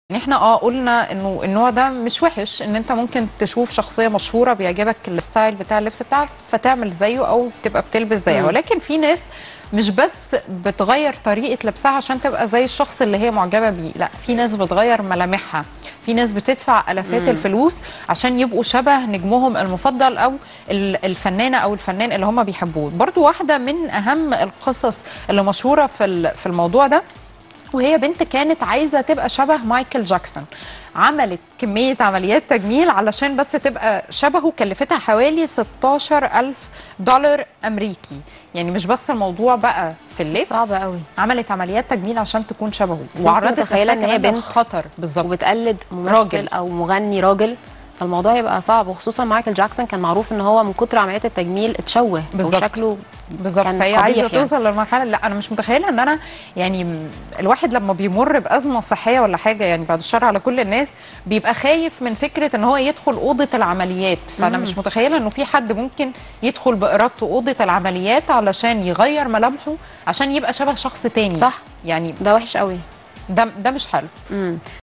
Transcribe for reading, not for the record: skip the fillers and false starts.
احنا قلنا انه النوع ده مش وحش، ان انت ممكن تشوف شخصيه مشهوره بيعجبك الستايل بتاع اللبس بتاعها فتعمل زيه او تبقى بتلبس زيها. ولكن في ناس مش بس بتغير طريقه لبسها عشان تبقى زي الشخص اللي هي معجبه بيه، لا، في ناس بتغير ملامحها، في ناس بتدفع الافات الفلوس عشان يبقوا شبه نجمهم المفضل او الفنانه او الفنان اللي هم بيحبوه. برضو واحده من اهم القصص اللي مشهوره في الموضوع ده، وهي بنت كانت عايزة تبقى شبه مايكل جاكسون، عملت كمية عمليات تجميل علشان بس تبقى شبهه، كلفتها حوالي 16,000 دولار أمريكي. يعني مش بس الموضوع بقى في اللبس، صعب قوي، عملت عمليات تجميل عشان تكون شبهه، وعرضت نفسها ان هي بنت خطر بالظبط وبتقلد ممثل راجل او مغني راجل، فالموضوع يبقى صعب. وخصوصا مايكل جاكسون كان معروف ان هو من كتر عمليات التجميل اتشوه وشكله بالظبط. فهي عايزه توصل للمرحله. لا، انا مش متخيله ان انا يعني الواحد لما بيمر بازمه صحيه ولا حاجه، يعني بعد الشر على كل الناس، بيبقى خايف من فكره ان هو يدخل اوضه العمليات. فانا مش متخيله انه في حد ممكن يدخل بارادته اوضه العمليات علشان يغير ملامحه عشان يبقى شبه شخص تاني. صح، يعني ده وحش قوي، ده مش حلو.